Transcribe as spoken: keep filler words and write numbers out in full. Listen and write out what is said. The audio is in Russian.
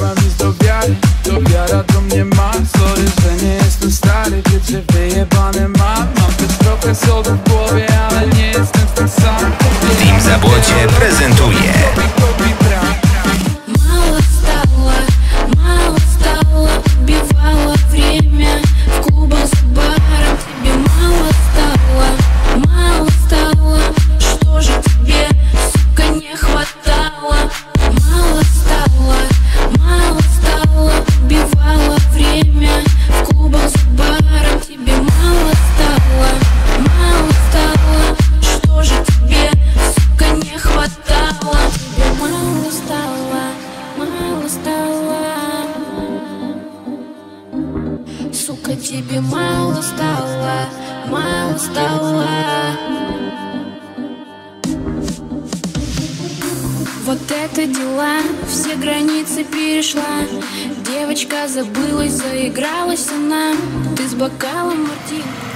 Trzeba mi do wiary, to wiara do mnie ma. Sorry, że nie jestem stary, wiesz, że wyjebane mam. Mam też trochę sodu w głowie, ale nie jestem ten sam. Team Zabłocie prezentuje Мало стало, мало стало, убивало время в клубах за баром. Тебе мало стало, мало стало, что же тебе, сука, не хватало? Мало стало, мало стало, убивало время в клубах за баром. Тебе мало стало, мало стало, что же тебе, сука, не хватало? Тебе мало стало, мало стало, сука, тебе мало стало, мало стало. Вот это дела, все границы перешла. Девочка забылась, заигралась она. Ты с бокалом мартини.